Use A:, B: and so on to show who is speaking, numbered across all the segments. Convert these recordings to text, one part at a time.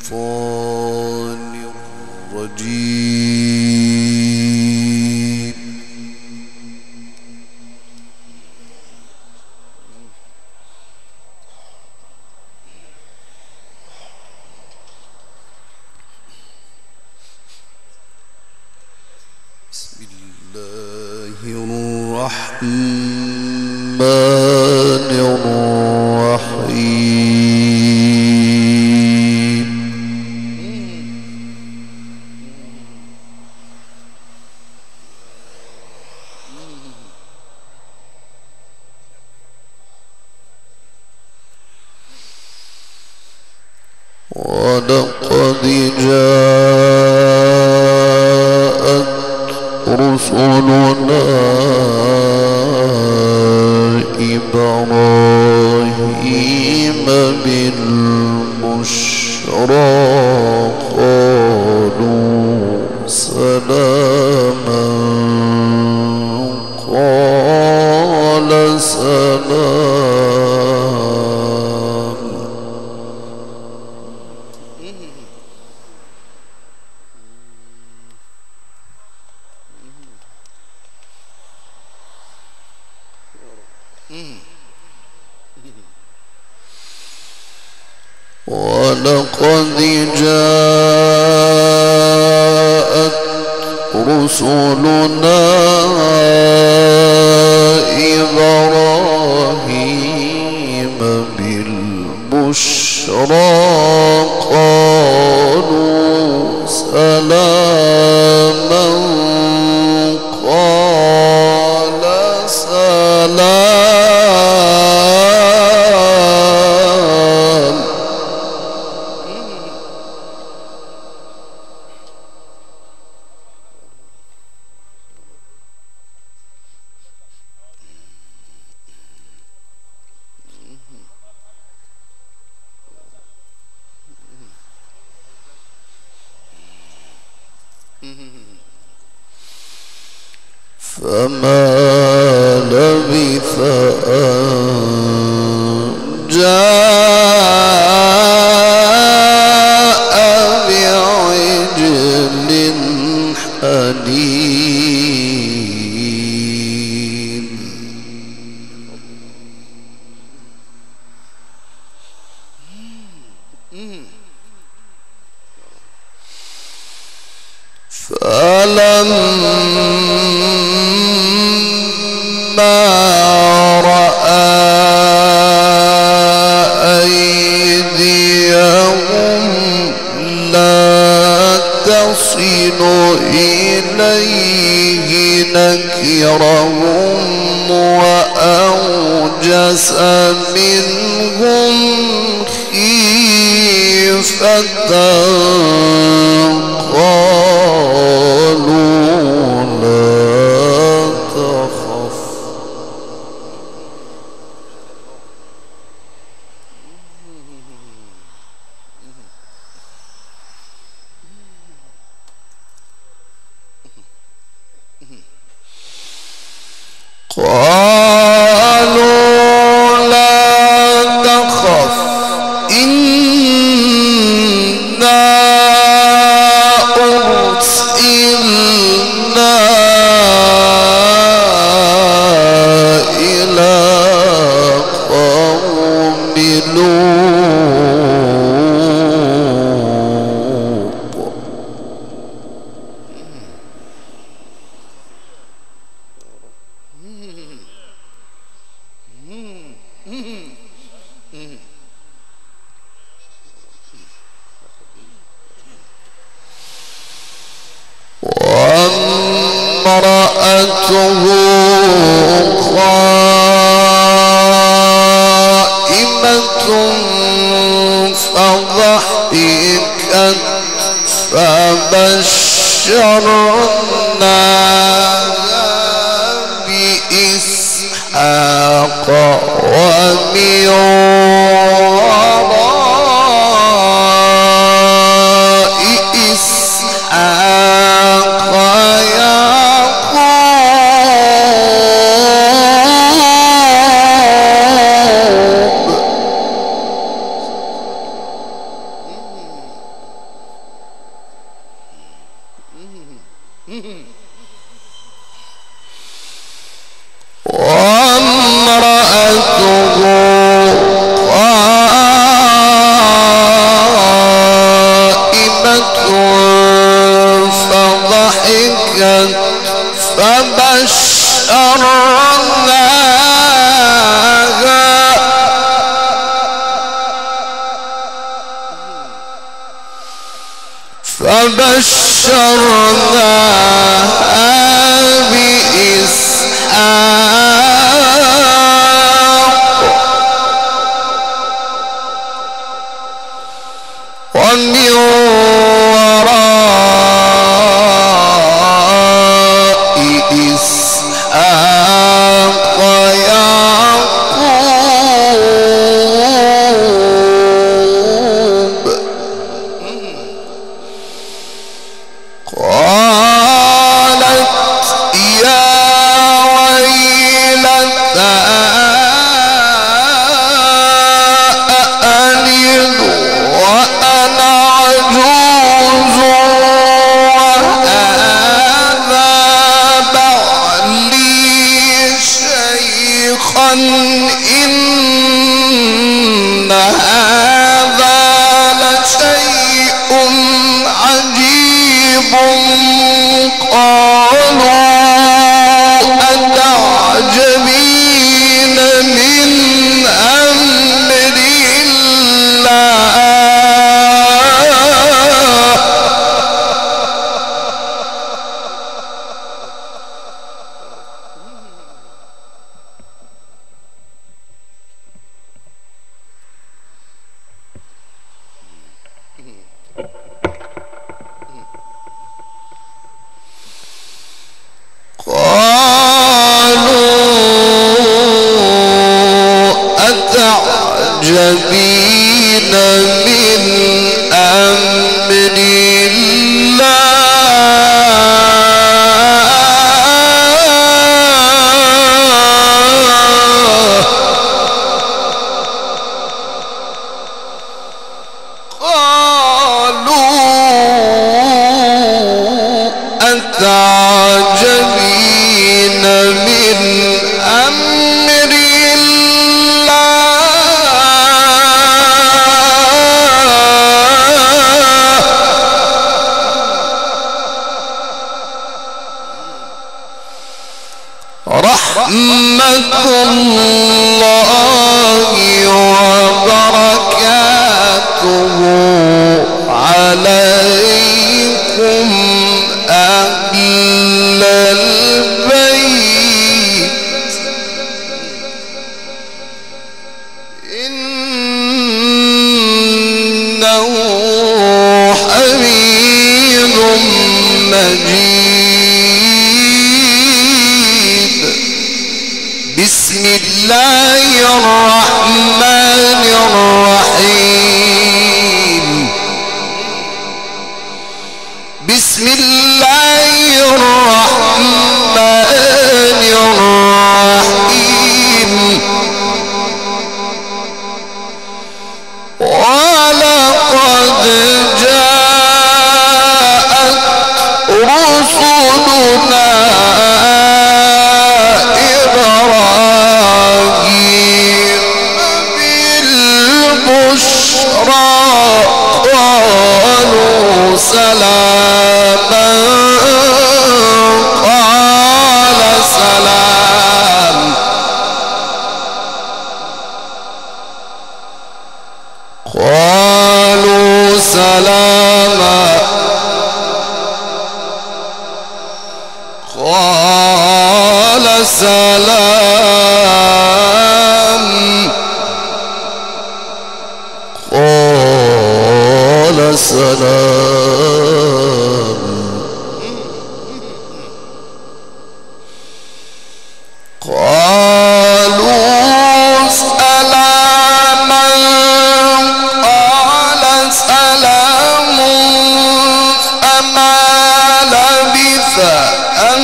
A: الرجيم. بسم الله الرحمن الرحيم. ولقد جاءت رسلنا إبراهيم بالبشرى قالوا سلاما قال سلام. ولقد جاءت رسلنا إبراهيم بالبشرى قالوا سلاما قال سلام. فما لبث أن جاء بعجل حنين. فلما رأى أيديهم لا تصل إليه نكرهم وأوجس منهم خيفة قالوا لا تخف. قالوا لا تخف إنا أرسلنا إلى قوم لوط. وامرأته قائمة فضحكت فبشرناها بإسحاق ومن وراء إسحاق يعقوب. وامرأته قائمة فضحكت فبشرناها بإسحاق ومن وراء إسحاق يعقوب قالت يا ويلتى أألد وأنا عجوز وهذا بعلي شيخا إن هذا لشيء عجيب قالوا أتعجبين من أمر الله أتعجبين من أمر الله قالوا أتعجبين من أمر رحمة الله وبركاته عليكم أهل البيت إنه حميد مجيد. بسم الله الرحمن الرحيم. بسم الله الرحمن الرحيم. ولقد جاءت رسلنا بالبشرى قالوا سلاما قال سلام قالوا سلاما قال سلام قال سلام قالوا سلاما قال سلام فما لبث أن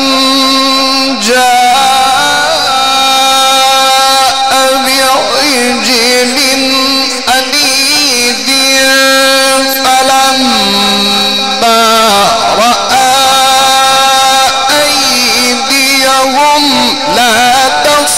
A: جاء بعجل حنيذ فلما رأى أيديهم لا تصل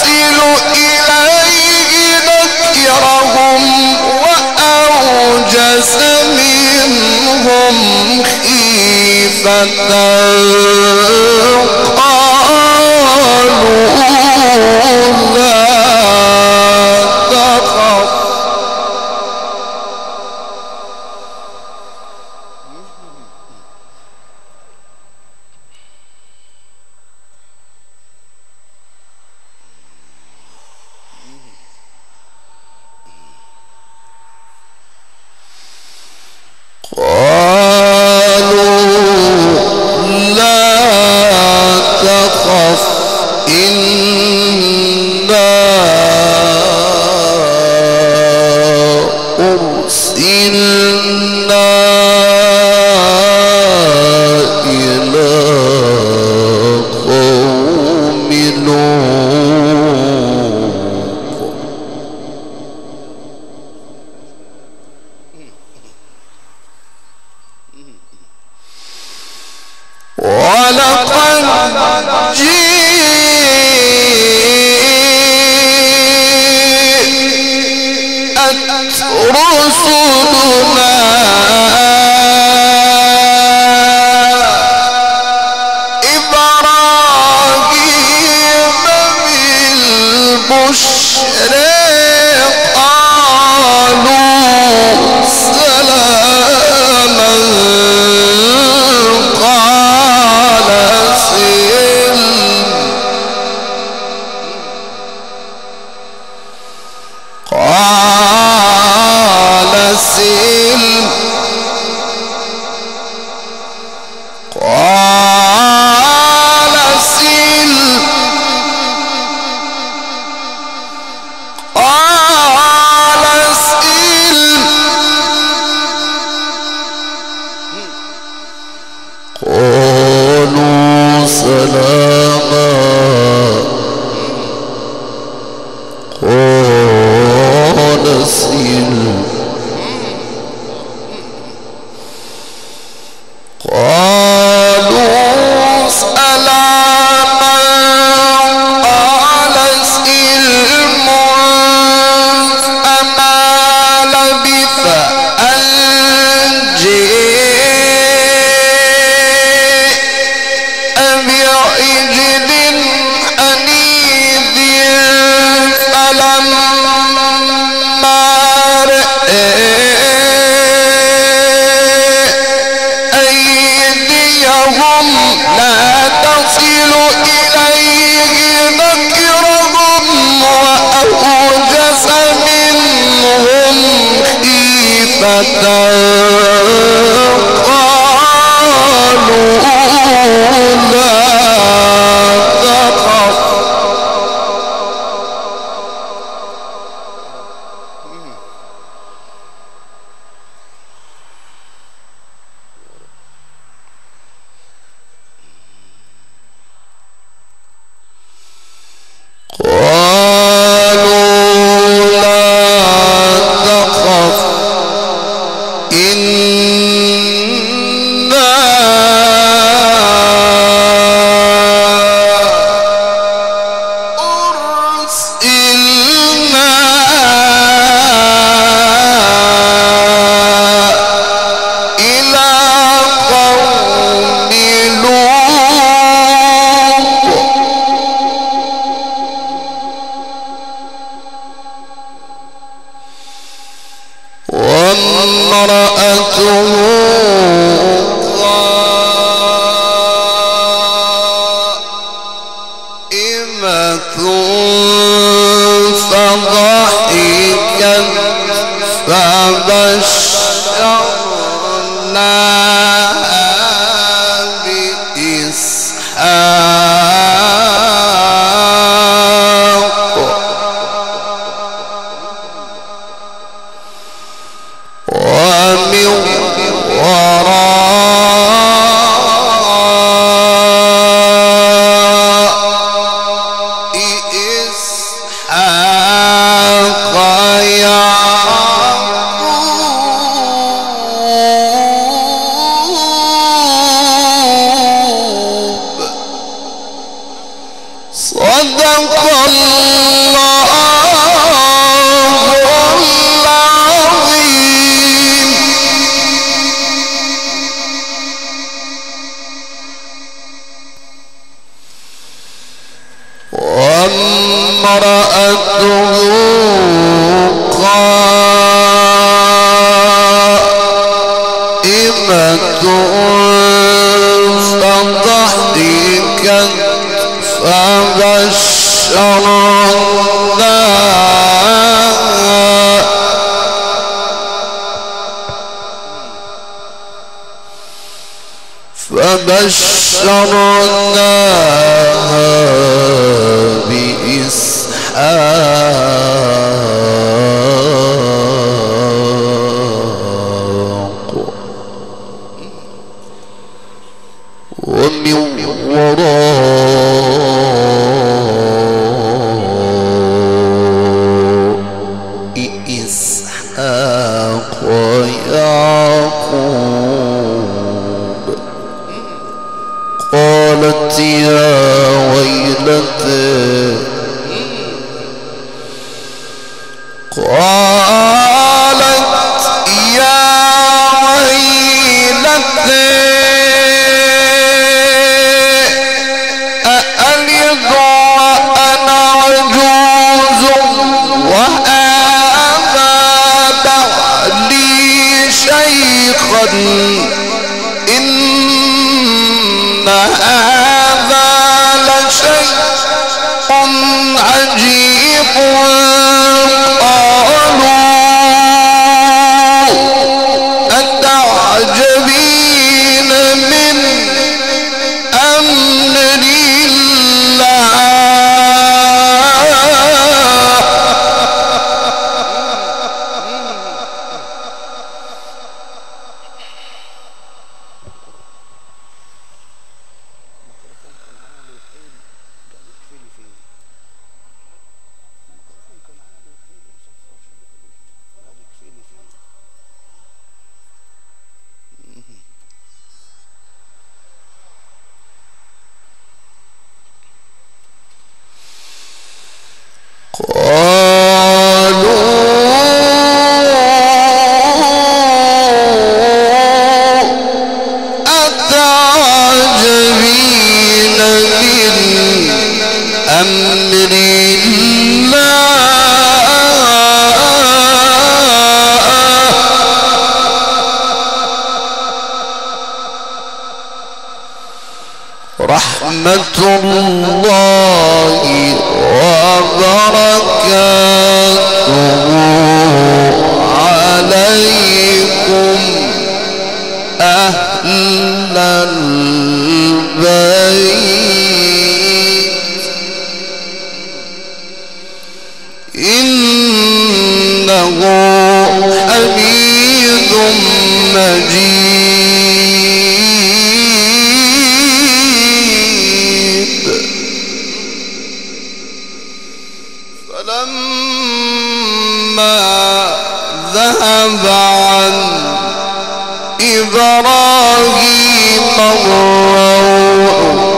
A: قالوا لا تخف إنا أرسلنا إلى قوم لوط ولقد جاءت رسلنا إبراهيم بالبشر قالوا سلاما قال سلم قالوا سلاما قال سلم قالوا سلاما قال سلم فما لبث أن جاء بعجل حنيذ فلما رأى أيديهم لا تصل إليه نكرهم وأوجس منهم خيفة قالوا لا تخف وامرأته قائمة فضحكت فبشرناها بإسحاق ومن وراء إسحاق يعقوب صدق الله العظيم. وامرأته قائمة فضحكت فبشرناها فبشرناها بإسحاق ومن وراء إسحاق ويعقوب قالت يا ويلتى أألد وأنا عجوز وهذا بعلي شيخا إن هذا لشيء عجيب قالوا أتعجبين من أمر الله رحمة الله وبركاته عليكم أهل البيت إنه حميد مجيد فلما ذهب عن إبراهيم الروع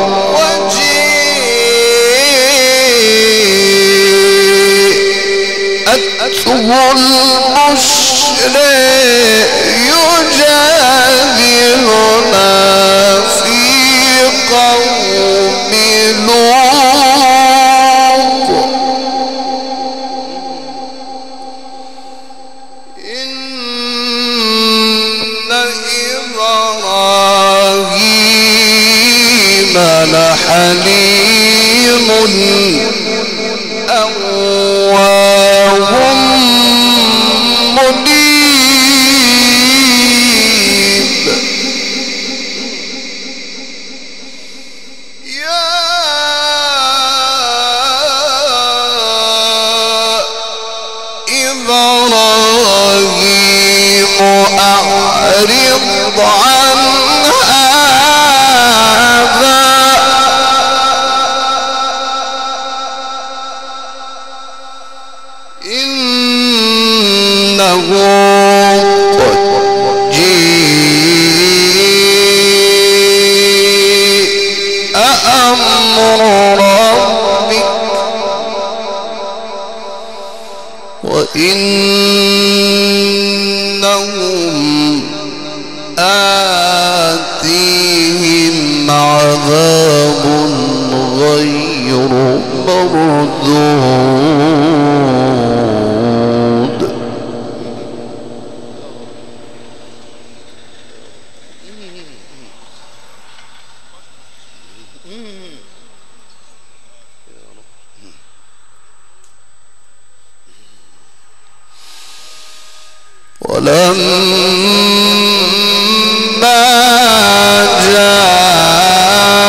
A: وجيءته البشر يجادلنا في قوم لوط إن إبراهيم لحليم أواه منيب يا إبراهيم أعرض عن هذا إنه قد جيء أمر ربك وإنهم آتيهم عذاب غير مردود ولما جاء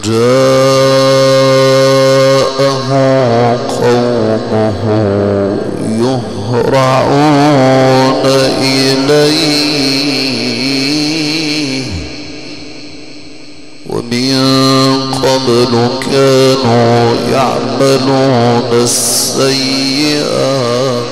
A: جاءه قومه يهرعون إليه ومن قبل كانوا يعملون السيئات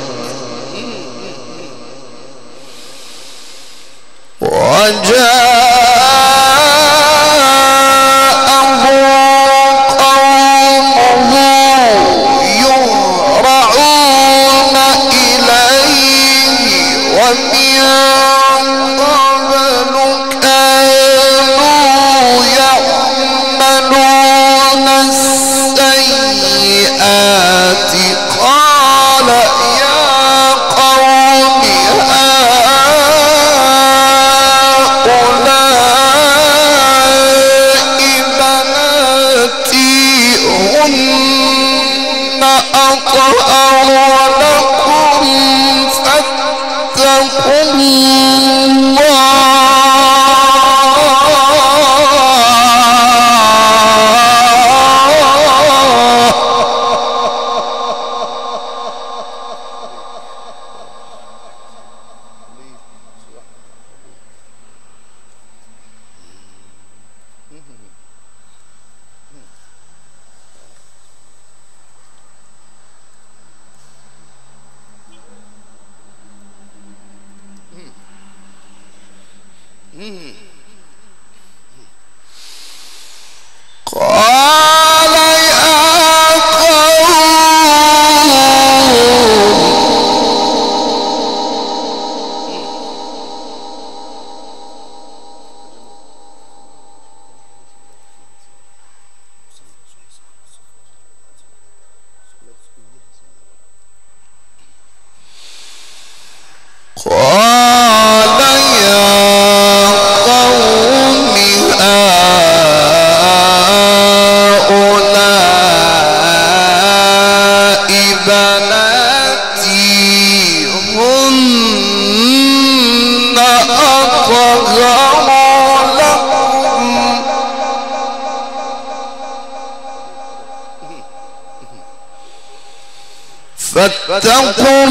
A: فاتقوا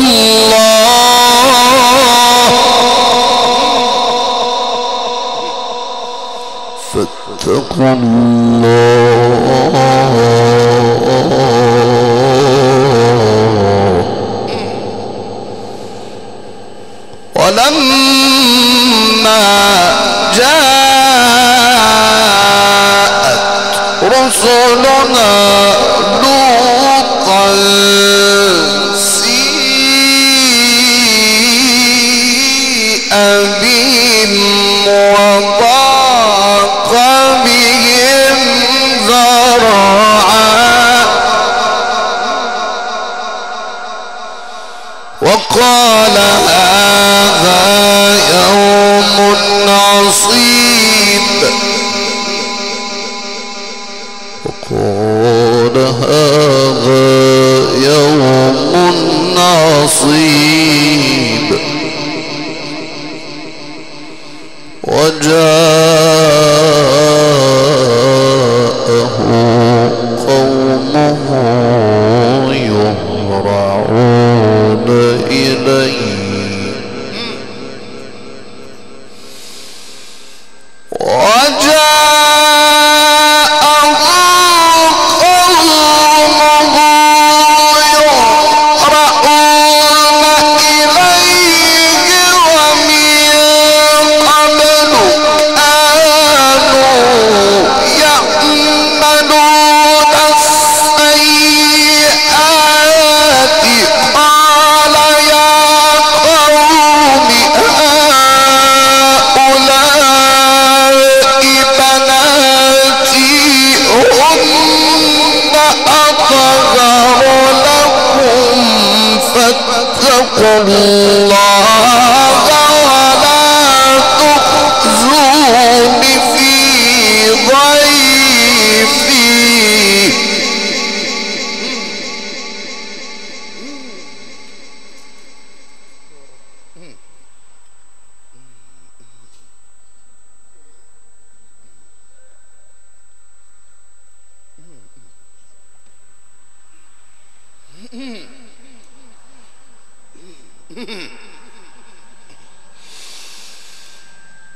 A: الله ولما جاءت رسلنا لوطا بهم وضاق بهم ذرعا وقال هذا يوم عصيب وقال هذا يوم عصيب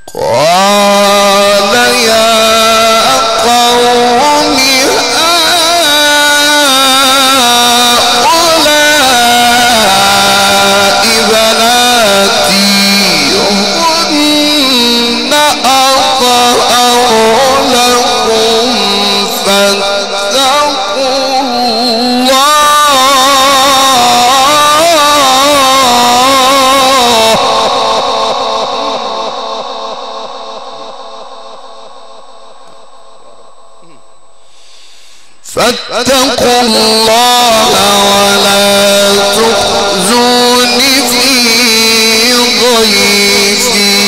A: قال يا قوم هؤلاء بناتي هن أطهر لكم فاتقوا الله ولا تخزون في ضيفي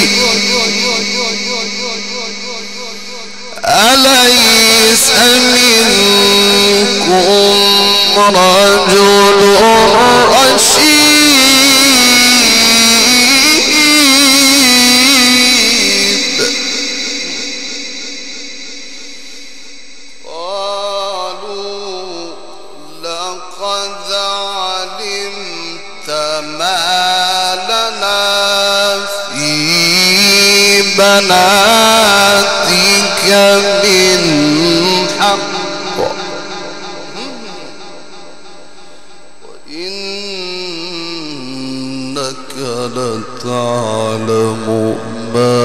A: أليس منكم رجل رشيد قالوا لقد علمت ما لنا في بناتك من حق وإنك لتعلم ما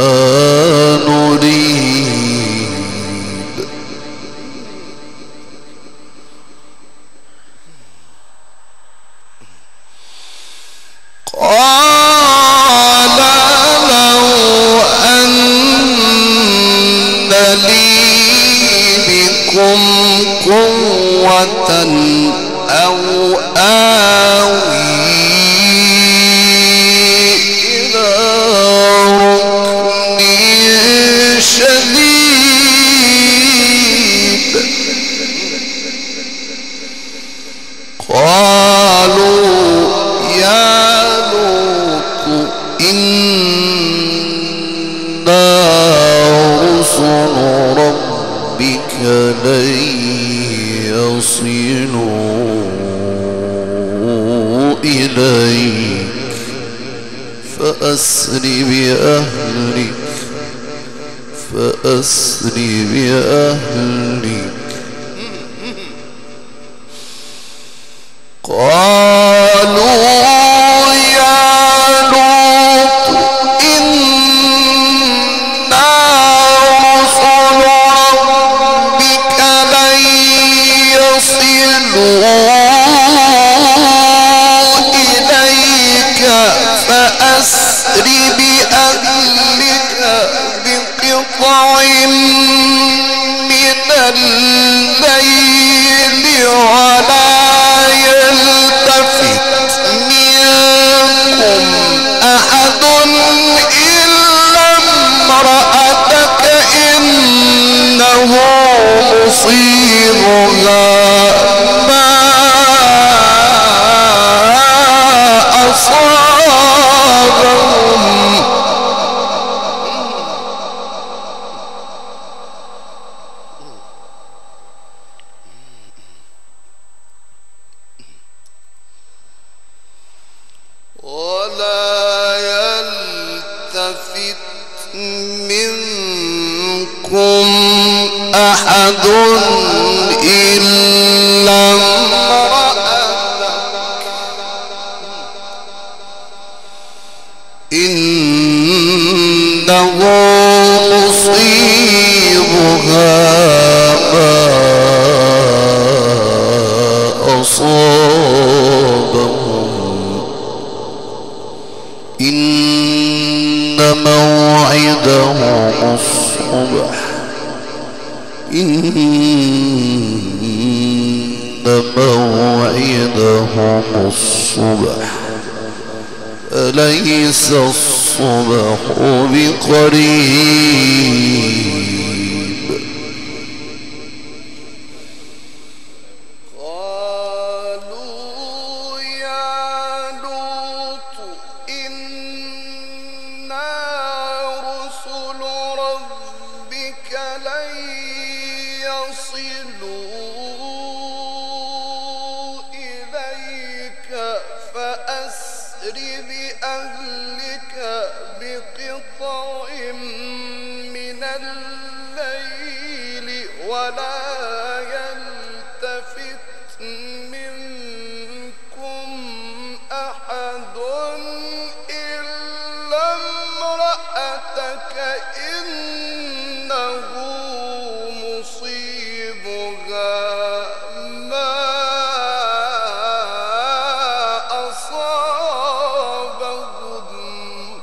A: نريد قال لو أن لي بكم قوة أو آوي إلى ركن شديد قالوا يا لوط إنا رسل ربك لن يصلوا إليك فأسر بأهلك قالوا يا لوط إنا رسل ربك لن يصلوا إليك فأسر بأهلك بقطع من الليل ولا يلتفت منكم أحد إلا امرأتك إنه مصيبها ما أصابهم ولا يلتفت منكم أحد إلا امرأتك إنه مصيبها ما أصابهم إن موعدهم الصبح أليس الصبح بقريب قالوا يا لوط إنا رسل ربك لن يصلوا إليك فأسر بأهلك بقطع امرأتك إنه مصيبها ما أصابهم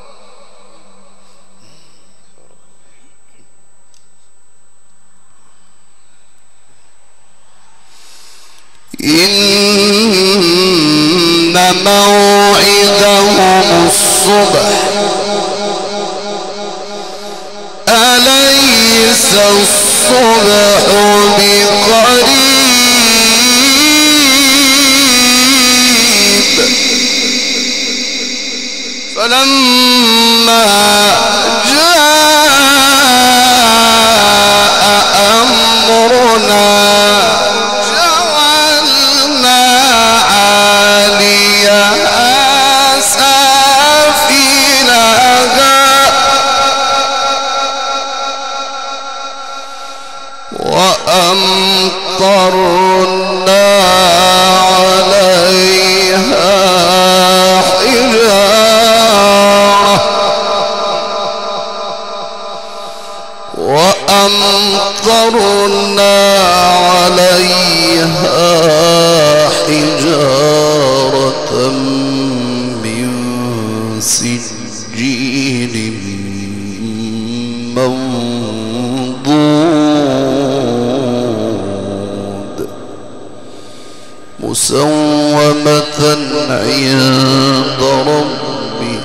B: إن موعدهم الصبح أليس الصبح بقريب فلما جاء أمرنا جعلنا عاليها سافلها وأمطرنا عليها حجارة وأمطرنا عليها حجارة من سجيل منضود مسومة عند ربك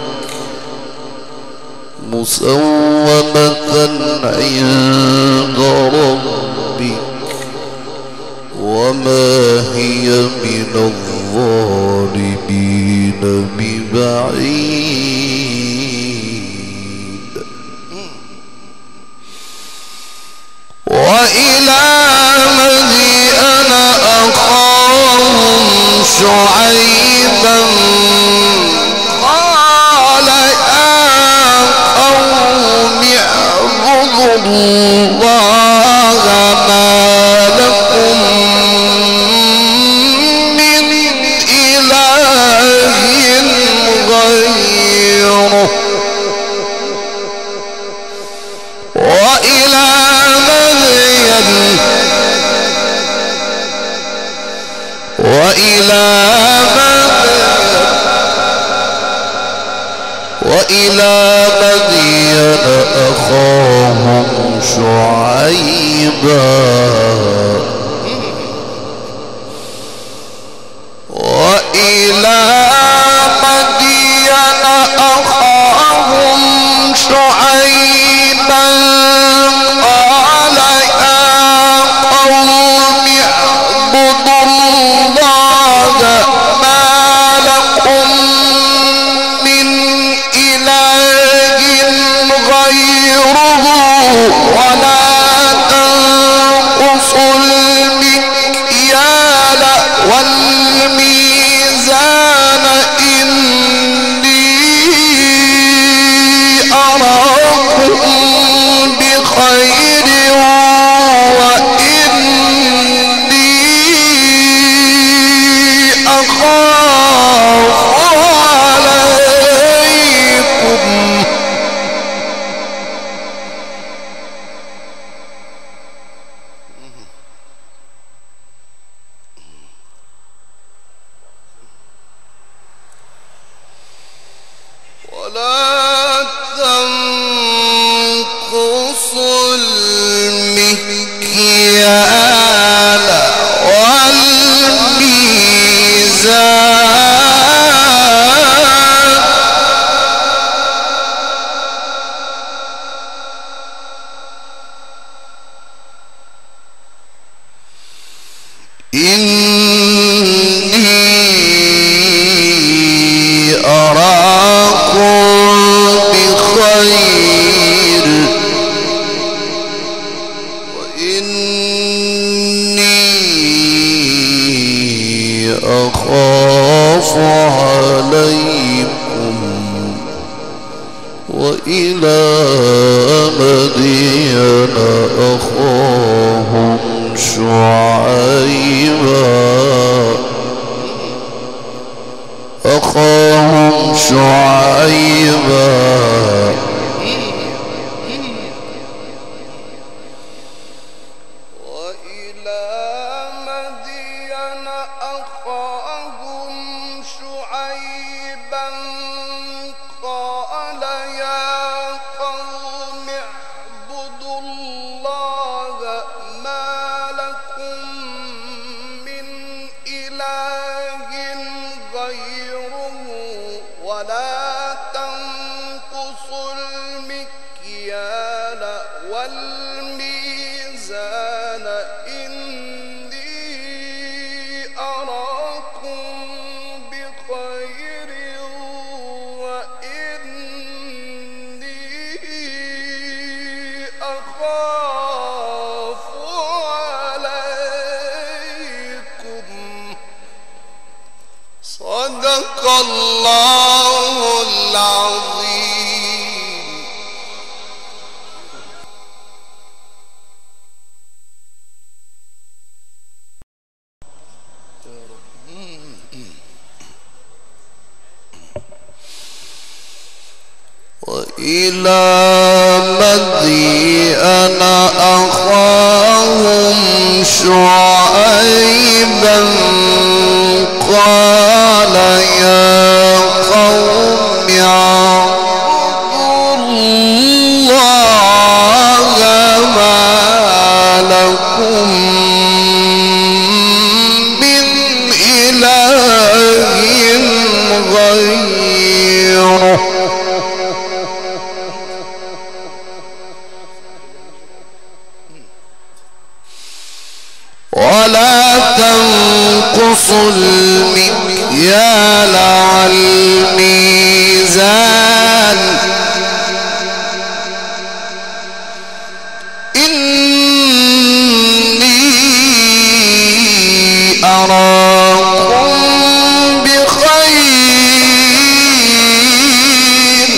B: مسومة عند ربك وما هي من الظالمين ببعيد وإلى مدين أخاهم شعيبا قال يا قوم اعبدوا الله ما لكم من إله غيره وإلى مدين أخاهم شعيبا وإلى مدين أخاهم شعيبا قال يا قوم اعبدوا الله ما لكم من إله غيره ولا تنقصوا المكيال والميزان إني أراكم بخير وإني أخاف عليكم ولا تنقصوا المكيال والميزان إني أراكم بخير وإني أخاف عليكم وإلى مدين أخاهم شعيبا
A: الله العظيم.
B: وإلى مدين أخاهم شعيبا قال يا قوم اعبدوا الله ما لكم من إله غيره ولا تنقصوا المكيال والميزان إني أراكم بخير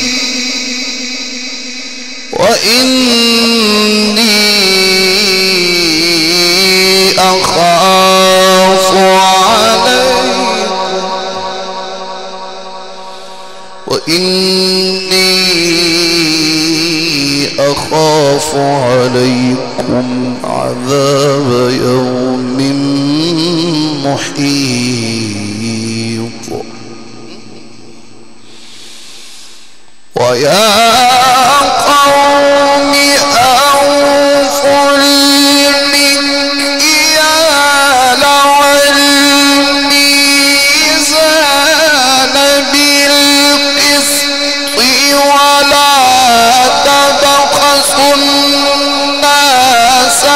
B: وإني أخاف عليكم عذاب يوم محيط ويا قوم أوفوا المكيال والميزان بالقسط ولا تبخسوا الناس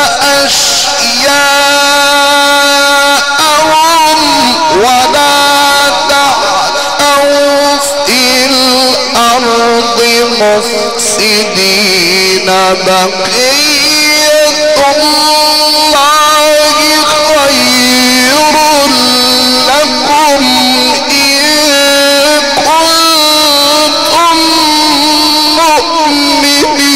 B: أشياءهم ولا تعثوا في الأرض مفسدين بقية الله خير لكم إن كنتم مؤمنين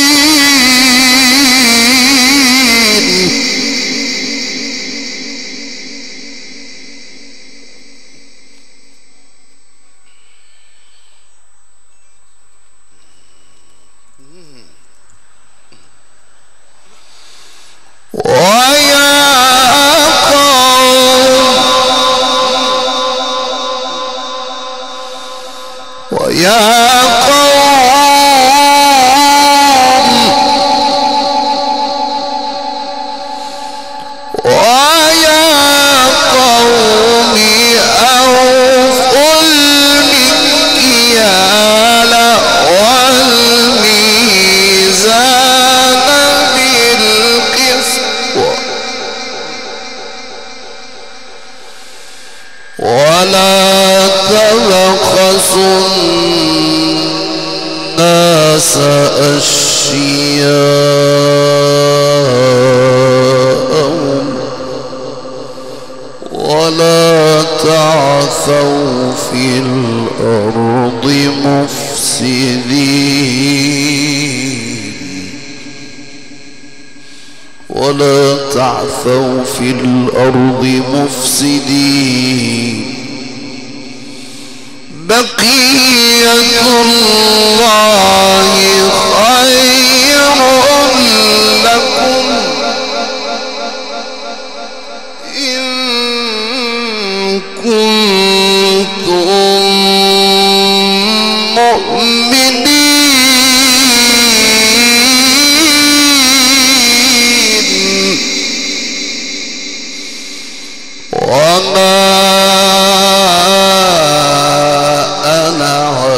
B: ويا قوم أوفوا المكيال والميزان بالقسط ولا تبخسوا الناس أشياءهم ولا تعثوا في الأرض مفسدين ولا تعثوا في الأرض مفسدين بقية الله خير لكم إن كنتم مؤمنين وما أنا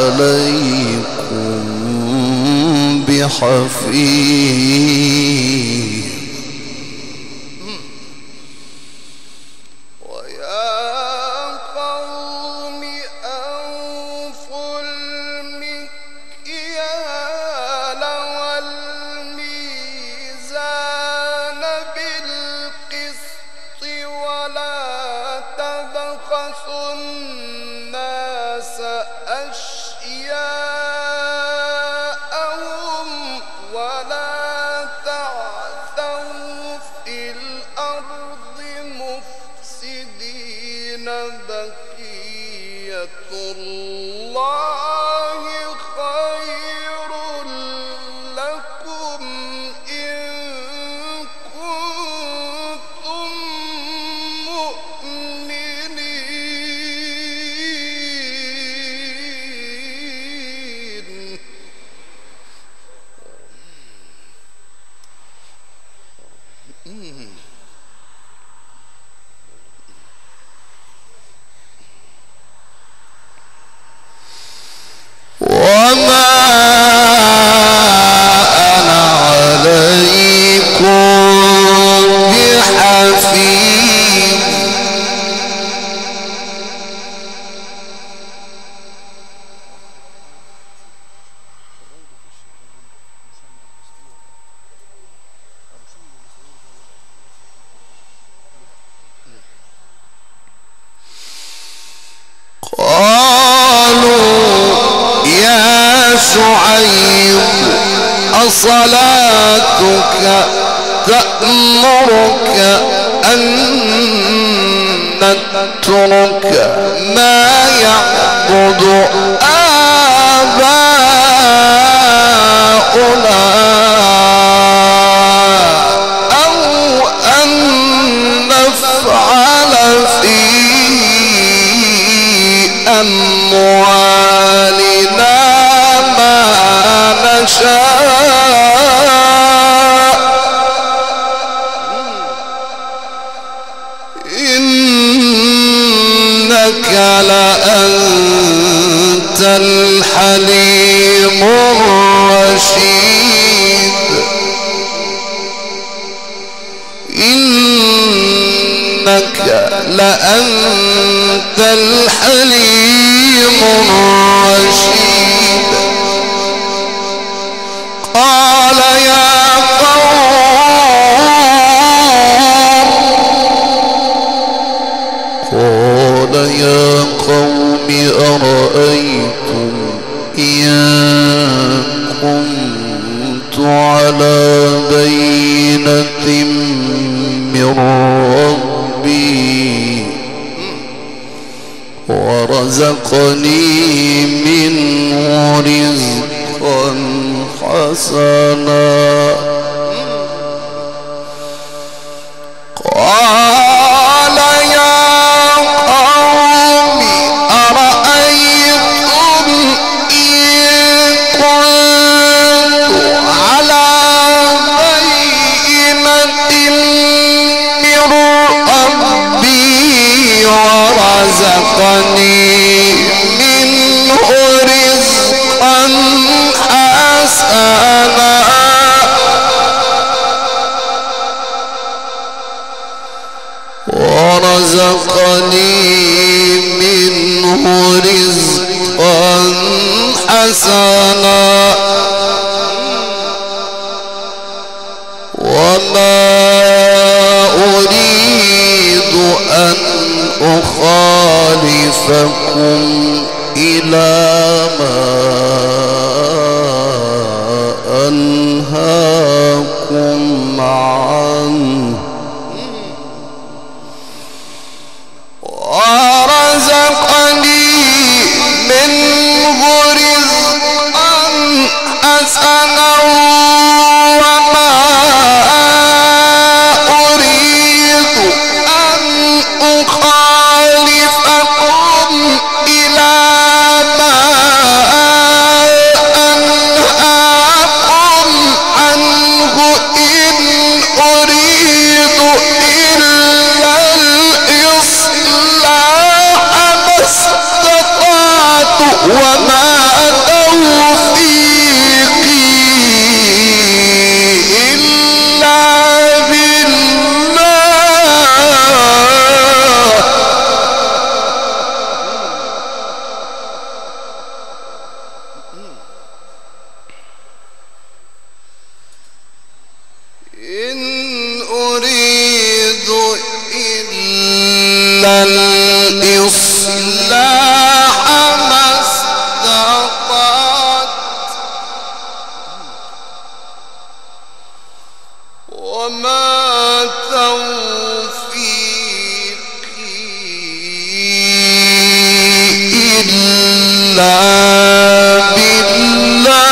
B: عليكم بحفيظ
A: ويا قوم أوفوا المكيال والميزان بالقسط ولا تبخسوا الناس
B: شعيب أصلاتك تأمرك أن نترك ما يعبد آباؤنا أو أن نفعل في أموالنا ما نشاء إنك لأنت الحليم الرشيد إنك لأنت الحليم الرشيد قال يا قوم أرأيتم إن كنت على بينة من ربي ورزقني منه رزقا حسنا قال يا قوم أرأيتم إن كنت على بينة من ربي ورزقني منه رزقا حسنا ورزقني منه رزقا حسنا وما أريد أن أخالفكم إلى ما أنهاكم عنه ورزقني منه رزقا حسنا وما أريد أن أخالفكم إلى ما أنهاكم عنه إن أريد إلا الإصلاح ما استطعت وما توفيقي إلا بالله إن أريد إلا الإصلاح ما استطعت وما توفيقي إلا بالله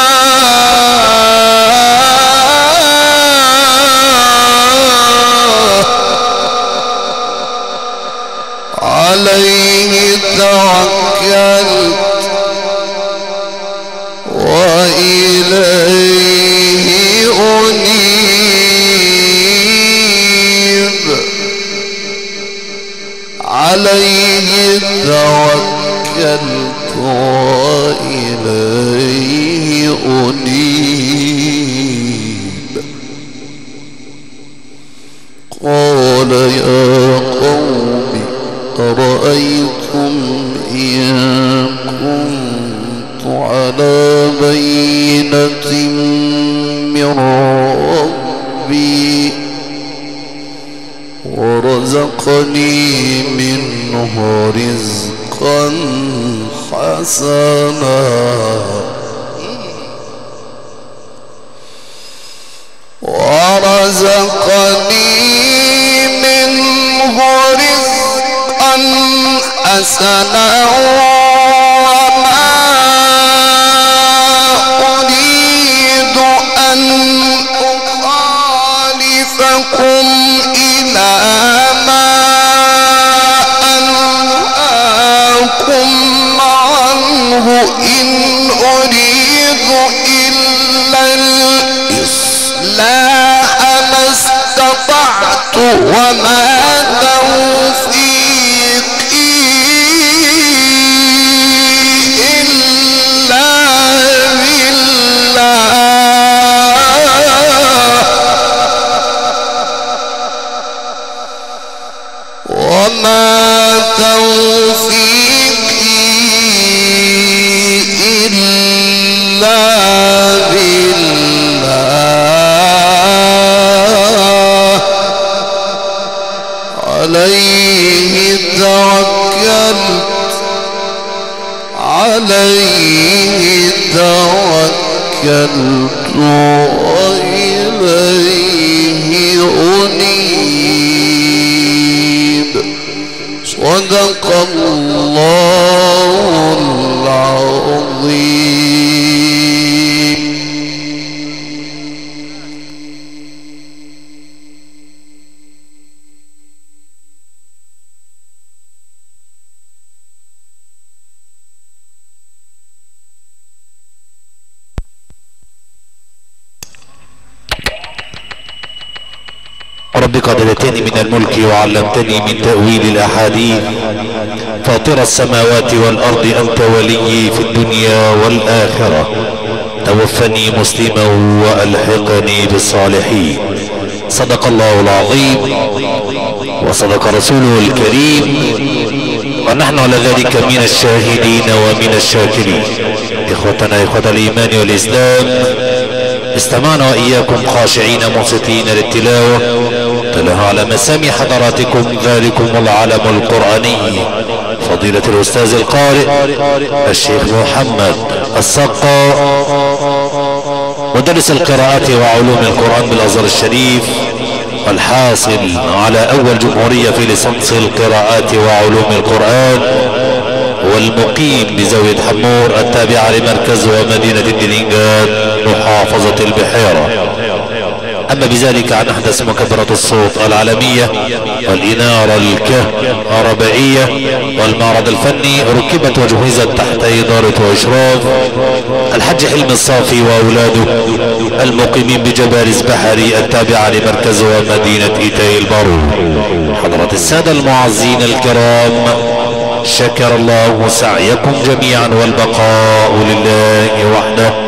B: عليه توكلت وإليه أنيب عليه توكلت وإليه أنيب قال يا قوم أرأيتم إن كنت على بينة من ربي ورزقني منه رزقا حسنا حسنا وما أريد أن أخالفكم إلى ما أنهاكم عنه إن أريد إلا الإصلاح ما استطعت وما توفيقي إلا بالله وما توفيقي إلا بالله عليه توكلت وإليه أنيب صدق الله العظيم.
C: رب قد اتيتني من الملك وعلمتني من تأويل الأحاديث فاطر السماوات والأرض أنت وليي في الدنيا والآخرة توفني مسلما وألحقني بالصالحين. صدق الله العظيم وصدق رسوله الكريم ونحن على ذلك من الشاهدين ومن الشاكرين. إخوتنا إخوة الإيمان والإسلام استمعنا وإياكم خاشعين منصتين للتلاوة تلاها على مسامع حضراتكم ذلكم العلم القرآني فضيلة الأستاذ القارئ الشيخ محمد السقا مدرس القراءات وعلوم القرآن بالأزهر الشريف والحاصل على أول جمهورية في ليسانس القراءات وعلوم القرآن والمقيم بزاوية حمور التابعة لمركز ومدينة الدلنجان محافظة البحيرة. أما بذلك عن أحدث مكبرات الصوت العالمية والإنارة الكهربائية والمعرض الفني ركبت وجهزت تحت إدارة وإشراف الحج حلمي الصافي وأولاده المقيمين بجبارز بحري التابعة لمركز ومدينة إيتاي البارود. حضرات السادة المعزين الكرام شكر الله سعيكم جميعا والبقاء لله وحده